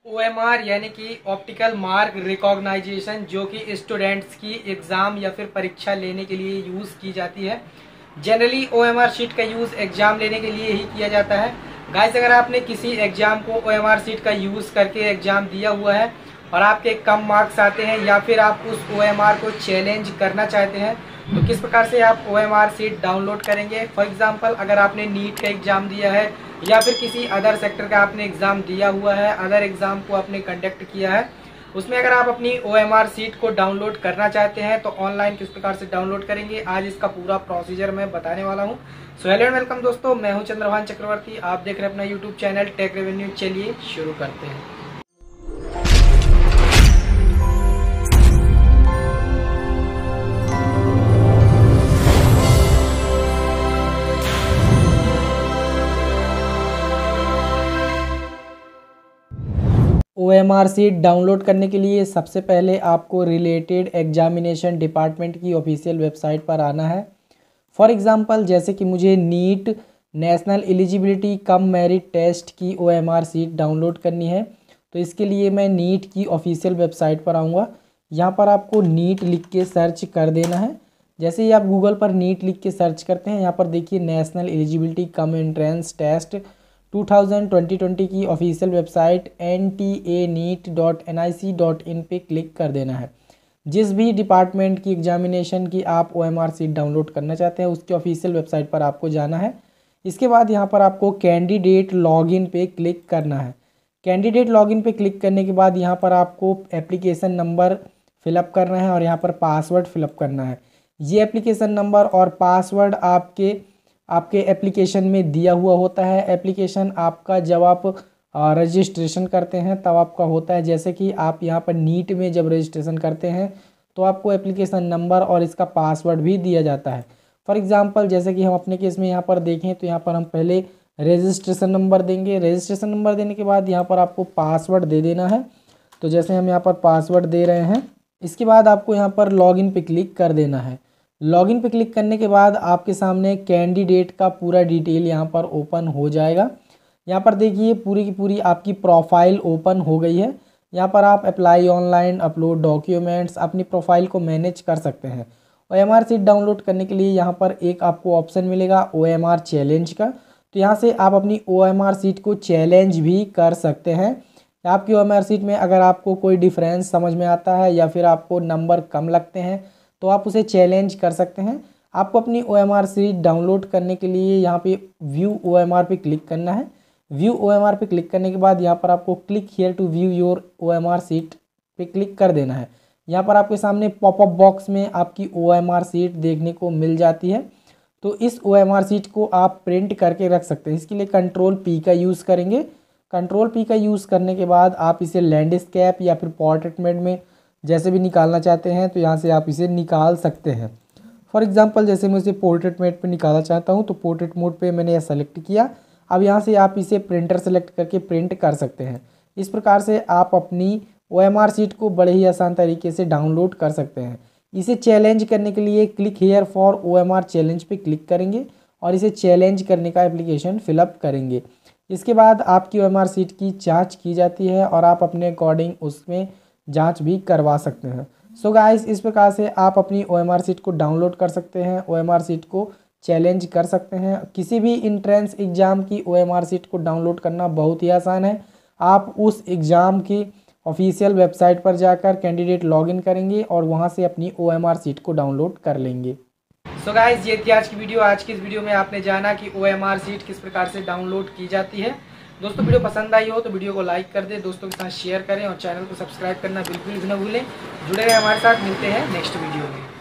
OMR यानी कि optical mark recognition, जो कि स्टूडेंट्स की एग्ज़ाम या फिर परीक्षा लेने के लिए यूज़ की जाती है। जनरली OMR शीट का यूज़ एग्ज़ाम लेने के लिए ही किया जाता है। गाइस, अगर आपने किसी एग्ज़ाम को OMR शीट का यूज़ करके एग्ज़ाम दिया हुआ है और आपके कम मार्क्स आते हैं या फिर आप उस OMR को चैलेंज करना चाहते हैं, तो किस प्रकार से आप OMR शीट डाउनलोड करेंगे। फॉर एग्जांपल, अगर आपने नीट का एग्ज़ाम दिया है या फिर किसी अदर सेक्टर का आपने एग्ज़ाम दिया हुआ है, अदर एग्ज़ाम को आपने कंडक्ट किया है, उसमें अगर आप अपनी OMR शीट को डाउनलोड करना चाहते हैं तो ऑनलाइन किस प्रकार से डाउनलोड करेंगे, आज इसका पूरा प्रोसीजर मैं बताने वाला हूं। सो हेलो एंड वेलकम दोस्तों, मैं हूं चंद्रभान चक्रवर्ती, आप देख रहे हैं अपना यूट्यूब चैनल टेक रेवेन्यू। चलिए शुरू करते हैं। OMR शीट डाउनलोड करने के लिए सबसे पहले आपको रिलेटेड एग्जामिनेशन डिपार्टमेंट की ऑफिशियल वेबसाइट पर आना है। फॉर एग्जांपल, जैसे कि मुझे NEET national eligibility cum merit test की OMR शीट डाउनलोड करनी है, तो इसके लिए मैं नीट की ऑफिशियल वेबसाइट पर आऊँगा। यहाँ पर आपको नीट लिख के सर्च कर देना है। जैसे ही आप गूगल पर नीट लिख के सर्च करते हैं, यहाँ पर देखिए national eligibility cum entrance test 2020 की ऑफिशियल वेबसाइट ntaneet.nic.in पे क्लिक कर देना है। जिस भी डिपार्टमेंट की एग्जामिनेशन की आप OMR शीट डाउनलोड करना चाहते हैं, उसकी ऑफिशियल वेबसाइट पर आपको जाना है। इसके बाद यहाँ पर आपको कैंडिडेट लॉगिन पे क्लिक करना है। कैंडिडेट लॉगिन पे क्लिक करने के बाद यहाँ पर आपको एप्लीकेशन नंबर फिलअप करना है और यहाँ पर पासवर्ड फिलअप करना है। ये एप्लीकेशन नंबर और पासवर्ड आपके एप्लीकेशन में दिया हुआ होता है। एप्लीकेशन आपका जब आप रजिस्ट्रेशन करते हैं तब आपका होता है। जैसे कि आप यहाँ पर नीट में जब रजिस्ट्रेशन करते हैं तो आपको एप्लीकेशन नंबर और इसका पासवर्ड भी दिया जाता है। फॉर एग्जांपल, जैसे कि हम अपने केस में यहाँ पर देखें तो यहाँ पर हम पहले रजिस्ट्रेशन नंबर देंगे। रजिस्ट्रेशन नंबर देने के बाद यहाँ पर आपको पासवर्ड दे देना है। तो जैसे हम यहाँ पर पासवर्ड दे रहे हैं, इसके बाद आपको यहाँ पर लॉगिन पे क्लिक कर देना है। लॉगिन पे क्लिक करने के बाद आपके सामने कैंडिडेट का पूरा डिटेल यहाँ पर ओपन हो जाएगा। यहाँ पर देखिए पूरी की पूरी आपकी प्रोफाइल ओपन हो गई है। यहाँ पर आप अप्लाई ऑनलाइन, अपलोड डॉक्यूमेंट्स, अपनी प्रोफाइल को मैनेज कर सकते हैं। OMR शीट डाउनलोड करने के लिए यहाँ पर एक आपको ऑप्शन मिलेगा OMR चैलेंज का। तो यहाँ से आप अपनी OMR शीट को चैलेंज भी कर सकते हैं। आपकी OMR शीट में अगर आपको कोई डिफरेंस समझ में आता है या फिर आपको नंबर कम लगते हैं तो आप उसे चैलेंज कर सकते हैं। आपको अपनी OMR शीट डाउनलोड करने के लिए यहाँ पे व्यू OMR पे क्लिक करना है। व्यू OMR पे क्लिक करने के बाद यहाँ पर आपको click here to view your OMR sheet पे क्लिक कर देना है। यहाँ पर आपके सामने पॉपअप बॉक्स में आपकी OMR शीट देखने को मिल जाती है। तो इस OMR शीट को आप प्रिंट करके रख सकते हैं। इसके लिए Ctrl+P का यूज़ करेंगे। Ctrl+P का यूज़ करने के बाद आप इसे लैंडस्केप या फिर पोर्ट्रेट मोड में जैसे भी निकालना चाहते हैं तो यहाँ से आप इसे निकाल सकते हैं। फॉर एग्जांपल, जैसे मैं इसे पोर्ट्रेट मोड पे निकालना चाहता हूँ तो पोर्ट्रेट मोड पे मैंने यह सेलेक्ट किया। अब यहाँ से आप इसे प्रिंटर सेलेक्ट करके प्रिंट कर सकते हैं। इस प्रकार से आप अपनी OMR शीट को बड़े ही आसान तरीके से डाउनलोड कर सकते हैं। इसे चैलेंज करने के लिए click here for OMR challenge पे क्लिक करेंगे और इसे चैलेंज करने का एप्लीकेशन फिलअप करेंगे। इसके बाद आपकी OMR शीट की जाँच की जाती है और आप अपने अकॉर्डिंग उसमें जांच भी करवा सकते हैं। सो गाइस, इस प्रकार से आप अपनी OMR शीट को डाउनलोड कर सकते हैं, OMR शीट को चैलेंज कर सकते हैं। किसी भी इंट्रेंस एग्ज़ाम की OMR शीट को डाउनलोड करना बहुत ही आसान है। आप उस एग्ज़ाम की ऑफिशियल वेबसाइट पर जाकर कैंडिडेट लॉगिन करेंगे और वहां से अपनी OMR शीट को डाउनलोड कर लेंगे। सो गाइस, ये थी आज की वीडियो। आज की इस वीडियो में आपने जाना कि OMR शीट किस प्रकार से डाउनलोड की जाती है। दोस्तों, वीडियो पसंद आई हो तो वीडियो को लाइक कर दें, दोस्तों के साथ शेयर करें और चैनल को सब्सक्राइब करना बिल्कुल भी न भूलें। जुड़े रहे हमारे साथ, मिलते हैं नेक्स्ट वीडियो में।